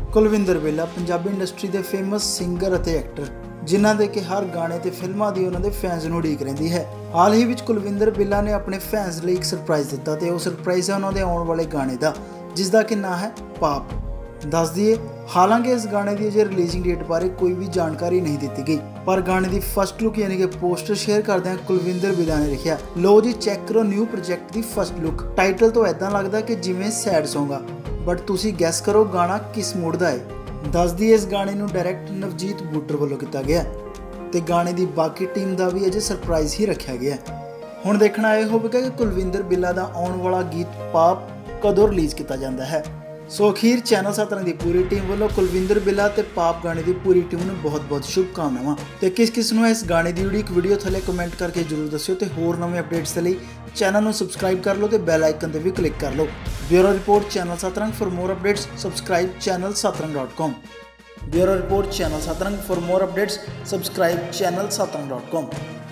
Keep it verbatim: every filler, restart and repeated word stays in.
Kulwinder Billa Punjabi industry ਦੇ famous singer ਅਤੇ actor ਜਿਨ੍ਹਾਂ ਦੇ ਕਿ ਹਰ ਗਾਣੇ ਤੇ ਫਿਲਮਾਂ ਦੀ ਉਹਨਾਂ ਦੇ ਫੈਨਸ ਨੂੰ ਉਡੀਕ ਰਹਿੰਦੀ ਹੈ। ਹਾਲ ਹੀ ਵਿੱਚ ਕੁਲਵਿੰਦਰ ਬਿੱਲਾ ਨੇ ਆਪਣੇ ਫੈਨਸ ਲਈ ਇੱਕ ਸਰਪ੍ਰਾਈਜ਼ ਦਿੱਤਾ ਤੇ ਉਹ ਸਰਪ੍ਰਾਈਜ਼ ਹੈ ਉਹਨਾਂ ਦੇ ਆਉਣ ਵਾਲੇ ਗਾਣੇ ਦਾ, ਜਿਸ ਦਾ ਕਿ ਨਾਂ ਹੈ ਪਾਪ। ਦੱਸ ਦਈਏ, ਹਾਲਾਂਕਿ ਇਸ ਗਾਣੇ ਦੀ ਅਜੇ ਰਿਲੀਜ਼ਿੰਗ ਡੇਟ ਬਾਰੇ ਕੋਈ ਵੀ ਜਾਣਕਾਰੀ ਨਹੀਂ ਦਿੱਤੀ ਗਈ, ਪਰ ਗਾਣੇ ਦੀ ਫਸਟ ਲੁੱਕ ਯਾਨੀ ਕਿ ਪੋਸਟਰ ਸ਼ੇਅਰ ਕਰਦਿਆਂ ਕੁਲਵਿੰਦਰ ਬਿੱਲਾ ਨੇ ਲਿਖਿਆ, ਲੋ ਜੀ ਚੈੱਕ ਕਰੋ ਨਿਊ ਪ੍ਰੋਜੈਕਟ ਦੀ ਫਸਟ ਲੁੱਕ। ਟਾਈਟਲ ਤੋਂ ਇਦਾਂ ਲੱਗਦਾ ਕਿ ਜਿਵੇਂ ਸੈਡ ਸੌਂਗ ਆ, ਬਟ ਤੁਸੀਂ ਗੈਸ ਕਰੋ ਗਾਣਾ ਕਿਸ ਮੂਡ ਦਾ ਹੈ। ਦੱਸ ਦਈਏ, ਇਸ ਗਾਣੇ ਨੂੰ ਡਾਇਰੈਕਟ ਨਵਜੀਤ ਬੂਟਰ ਵੱਲੋਂ ਕੀਤਾ ਗਿਆ ਤੇ ਗਾਣੇ ਦੀ ਬਾਕੀ ਟੀਮ ਦਾ ਵੀ ਅਜੇ ਸਰਪ੍ਰਾਈਜ਼ ਹੀ ਰੱਖਿਆ ਗਿਆ। ਹੁਣ ਦੇਖਣਾ ਇਹ ਹੋਵੇਗਾ ਕਿ ਕੁਲਵਿੰਦਰ ਬਿੱਲਾ ਦਾ ਆਉਣ ਵਾਲਾ ਗੀਤ ਪਾਪ ਕਦੋਂ ਰਿਲੀਜ਼ ਕੀਤਾ ਜਾਂਦਾ ਹੈ। ਸੋ ਅਖੀਰ ਚੈਨਲ ਸੱਤ ਰੰਗ ਦੀ ਪੂਰੀ ਟੀਮ ਵੱਲੋਂ ਕੁਲਵਿੰਦਰ ਬਿੱਲਾ ਤੇ ਪਾਪ ਗਾਣੇ ਦੀ ਪੂਰੀ ਟੀਮ ਨੂੰ ਬਹੁਤ ਬਹੁਤ ਸ਼ੁਭਕਾਮਨਾਵਾਂ। ਤੇ ਕਿਸ ਕਿਸ ਨੂੰ ਇਸ ਗਾਣੇ ਦੀ ਉਡੀਕ ਵੀਡੀਓ ਥੱਲੇ ਕਮੈਂਟ ਕਰਕੇ ਜ਼ਰੂਰ ਦੱਸਿਓ ਤੇ ਹੋਰ ਨਵੇਂ ਅਪਡੇਟਸ ਦੇ ਲਈ ਚੈਨਲ ਨੂੰ ਸਬਸਕ੍ਰਾਈਬ ਕਰ ਲਓ ਤੇ ਬੈਲ ਆਈਕਨ ਤੇ ਵੀ ਕਲਿੱਕ ਕਰ ਲਓ। Bureau report channel Sat Rang for more updates subscribe channel satrang dot com। Bureau report channel Satrang for more updates subscribe channel Satrang dot com.